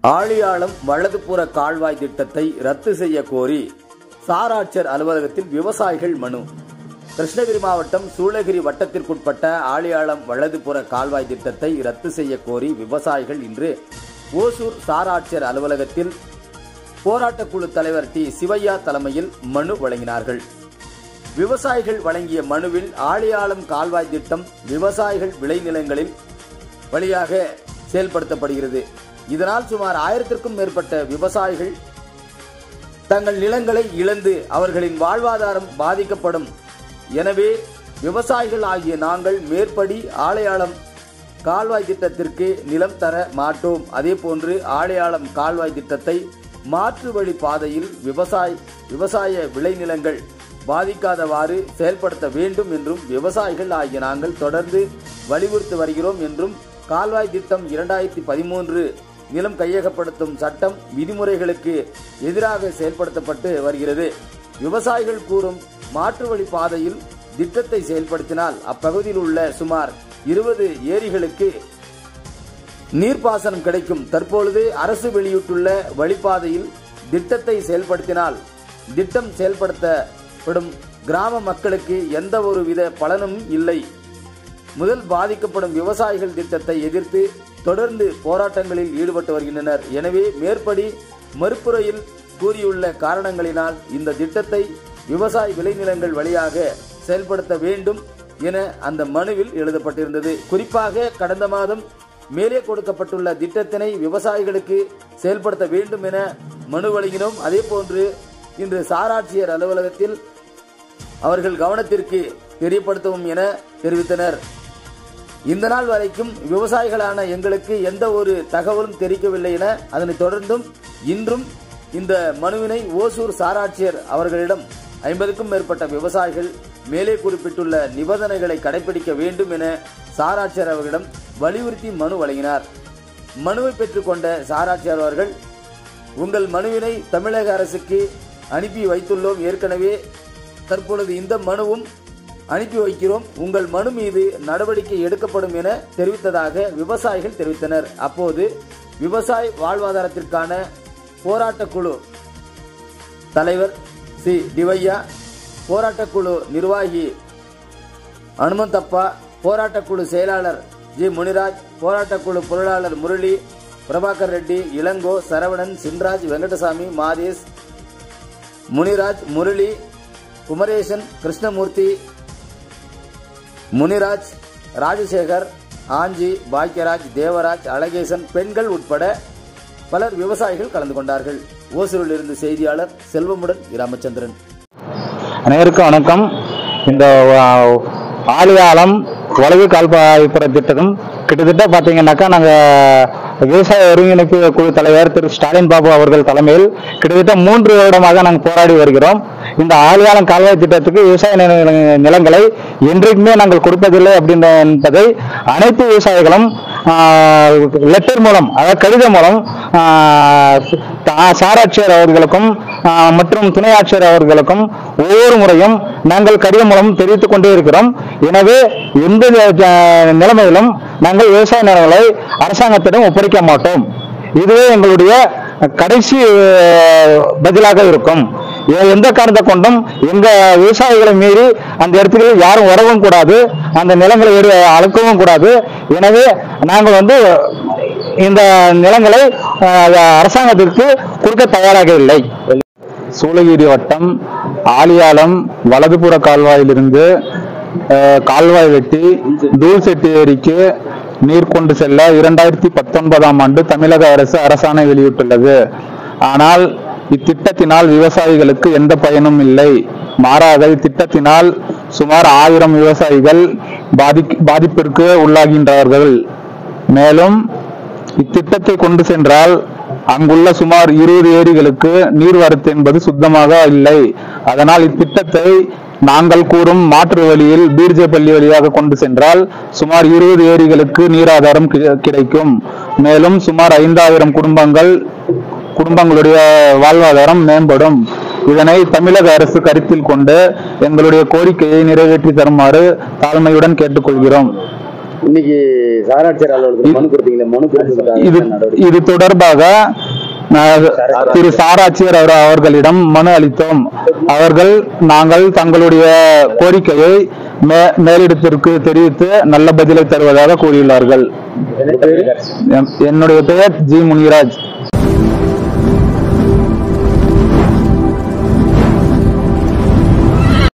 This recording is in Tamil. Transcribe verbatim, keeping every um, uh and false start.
ஆழியாளம் வலதுபுற கால்வாய் திட்டத்தை ரத்து செய்ய கோரி சாராட்சியர் அலுவலகத்தில் விவசாயிகள் மனு. கிருஷ்ணகிரி மாவட்டம் சூளகிரி வட்டத்திற்குட்பட்ட ஆழியாளம் வலதுபுற கால்வாய் திட்டத்தை ரத்து செய்ய கோரி விவசாயிகள் இன்று ஓசூர் சாராட்சியர் அலுவலகத்தில் போராட்டக் குழு தலைவர் டி சிவையா தலைமையில் மனு வழங்கினார்கள். விவசாயிகள் வழங்கிய மனுவில் ஆழியாளம் கால்வாய் திட்டம் விவசாயிகள் விளைநிலங்களில் வழியாக செயல்படுத்தப்படுகிறது. இதனால் சுமார் ஆயிரத்திற்கும் மேற்பட்ட விவசாயிகள் தங்கள் நிலங்களை இழந்து அவர்களின் வாழ்வாதாரம் பாதிக்கப்படும். எனவே விவசாயிகள் ஆகிய நாங்கள் மேற்படி ஆழியாளம் கால்வாய் திட்டத்திற்கு நிலம் தர மாட்டோம். அதே போன்று ஆழியாளம் கால்வாய் திட்டத்தை மாற்று வழி பாதையில் விவசாய விவசாய விளைநிலங்கள் பாதிக்காதவாறு செயல்படுத்த வேண்டும் என்றும் விவசாயிகள் ஆகிய நாங்கள் தொடர்ந்து வலியுறுத்தி வருகிறோம் என்றும் கால்வாய் திட்டம் இரண்டாயிரத்தி பதிமூன்று நிலம் கையகப்படுத்தும் சட்டம் விதிமுறைகளுக்கு எதிராக செயல்படுத்தப்பட்டு வருகிறது. விவசாயிகள் கூறும் மாற்று வழி பாதையில் திட்டத்தை செயல்படுத்தினால் அப்பகுதியில் உள்ள சுமார் இருபது ஏரிகளுக்கு நீர்ப்பாசனம் கிடைக்கும். தற்பொழுது அரசு வெளியிட்டுள்ள வழிபாதையில் திட்டத்தை செயல்படுத்தினால் திட்டம் செயல்படுத்தப்படும் கிராம மக்களுக்கு எந்த ஒரு வித பலனும் இல்லை. முதல் பாதிக்கப்படும் விவசாயிகள் திட்டத்தை எதிர்த்து தொடர்ந்து போராட்டங்களில் ஈடுபட்டு வருகின்றனர். எனவே மேற்படி மறுப்புரையில் கூறியுள்ள காரணங்களினால் இந்த திட்டத்தை விவசாய விளைநிலங்கள் வழியாக செயல்படுத்த வேண்டும் என அந்த மனுவில் எழுதப்பட்டிருந்தது. குறிப்பாக கடந்த மாதம் மேலே கொடுக்கப்பட்டுள்ள திட்டத்தினை விவசாயிகளுக்கு செயல்படுத்த வேண்டும் என மனு வழங்கினோம். அதே போன்று இன்று சாராட்சியர் அலுவலகத்தில் அவர்கள் கவனத்திற்கு தெரியப்படுத்தவும் என தெரிவித்தனர். இந்த நாள் வரைக்கும் விவசாயிகளான எங்களுக்கு எந்த ஒரு தகவலும் தெரிவிக்கவில்லை என அதனைத் தொடர்ந்தும் இன்றும் இந்த மனுவினை ஓசூர் சாராட்சியர் அவர்களிடம் ஐம்பதுக்கும் மேற்பட்ட விவசாயிகள் மேலே குறிப்பிட்டுள்ள நிபந்தனைகளை கடைபிடிக்க வேண்டும் என சாராட்சியர் அவர்களிடம் வலியுறுத்தி மனு வழங்கினார். மனுவை பெற்றுக்கொண்ட சாராட்சியர் அவர்கள், உங்கள் மனுவினை தமிழக அரசுக்கு அனுப்பி வைத்துள்ளோம். ஏற்கனவே தற்பொழுது இந்த மனுவும் அனுப்பி வைக்கிறோம். உங்கள் மனு மீது நடவடிக்கை எடுக்கப்படும் என தெரிவித்ததாக விவசாயிகள் தெரிவித்தனர். அப்போது விவசாய வாழ்வாதாரத்திற்கான போராட்டக் குழு தலைவர் சி டிவையா, போராட்டக் குழு நிர்வாகி அனுமந்தப்பா, போராட்டக் குழு செயலாளர் ஜி முனிராஜ், போராட்டக் குழு பொருளாளர் முரளி, பிரபாகர் ரெட்டி, இளங்கோ, சரவணன், சின்ராஜ், வெங்கடசாமி, மாதேஷ், முனிராஜ், முரளி, குமரேசன், கிருஷ்ணமூர்த்தி, முனிராஜ், ராஜசேகர், ஆஞ்சி, பாக்கியராஜ், தேவராஜ், அழகேசன், பெண்கள் உட்பட பலர் விவசாயிகள் கலந்து கொண்டார்கள். ஓசூரில் இருந்து செய்தியாளர் செல்வமுடன் ராமச்சந்திரன். அனைவருக்கும் வணக்கம். இந்த ஆழியாளம் வலது கால்வாய்ப்புற திட்டம் கிட்டத்தட்ட பார்த்தீங்கன்னாக்கா நாங்கள் விவசாய ஒருங்கிணைப்பு குழு தலைவர் திரு ஸ்டாலின் பாபு அவர்கள் தலைமையில் கிட்டத்தட்ட மூன்று வருடமாக நாங்கள் போராடி வருகிறோம். இந்த ஆழியாளம் கால்வாய் திட்டத்துக்கு விவசாய நிலங்களை என்றைக்குமே நாங்கள் கொடுப்பதில்லை அப்படின்ற என்பதை அனைத்து விவசாயிகளும் லெட்டர் மூலம், அதாவது கடிதம் மூலம் சாராட்சியர் அவர்களுக்கும் மற்றும் துணை ஆட்சியர் அவர்களுக்கும் ஒவ்வொரு முறையும் நாங்கள் கடிதம் மூலம் தெரிவித்துக் கொண்டே இருக்கிறோம். எனவே எந்த நிலைமையிலும் நாங்கள் விவசாய நிலங்களை அரசாங்கத்திடம் ஒப்படைக்க மாட்டோம். இதுவே எங்களுடைய கடைசி பதிலாக இருக்கும். எந்த காரணத்தை கொண்டும் எங்க விவசாயிகளை மீறி அந்த இடத்துல யாரும் வரவும் கூடாது, அந்த நிலங்களை அளக்கவும் கூடாது. எனவே நாங்கள் வந்து இந்த நிலங்களை அரசாங்கத்திற்கு கொடுக்க தயாராக இல்லை. சூளகிரி வட்டம் ஆழியாளம் வலதுபுற கால்வாயிலிருந்து கால்வாய் வெட்டி தூள் செட்டி ஏரிக்கு நீர் கொண்டு செல்ல இரண்டாயிரத்தி பத்தொன்பதாம் ஆண்டு தமிழக அரசு அரசாணை வெளியிட்டுள்ளது. ஆனால் இத்திட்டத்தினால் விவசாயிகளுக்கு எந்த பயனும் இல்லை. மாறாக இத்திட்டத்தினால் சுமார் ஆயிரம் விவசாயிகள் பாதி பாதிப்பிற்கு உள்ளாகின்றார்கள். மேலும் இத்திட்டத்தை கொண்டு சென்றால் அங்குள்ள சுமார் இருபது ஏரிகளுக்கு நீர்வரத்து என்பது சுத்தமாக இல்லை. அதனால் இத்திட்டத்தை நாங்கள் கூறும் மாற்று வழியில் பீர்ஜே பள்ளி வழியாக கொண்டு சென்றால் சுமார் இருபது ஏரிகளுக்கு நீராதாரம் கிடைக்கும். மேலும் சுமார் ஐந்தாயிரம் குடும்பங்கள் குடும்பங்களுடைய வாழ்வாதாரம் மேம்படும். இதனை தமிழக அரசு கருத்தில் கொண்டு எங்களுடைய கோரிக்கையை நிறைவேற்றி தருமாறு தாழ்மையுடன் கேட்டுக்கொள்கிறோம். இன்னைக்கு சாராட்சியர் அலுவலகத்தில் மனு கொடுத்தீங்களா? மனு கொடுத்தது இது தொடர்பாக திரு சாராட்சியர் அவர்களிடம் மனு அளித்தோம். அவர்கள் நாங்கள் தங்களுடைய கோரிக்கையை மேலிடத்திற்கு தெரிவித்து நல்ல பதிலை தருவதாக கூறியுள்ளார்கள். என்னுடைய பெயர் ஜி முனிராஜ்.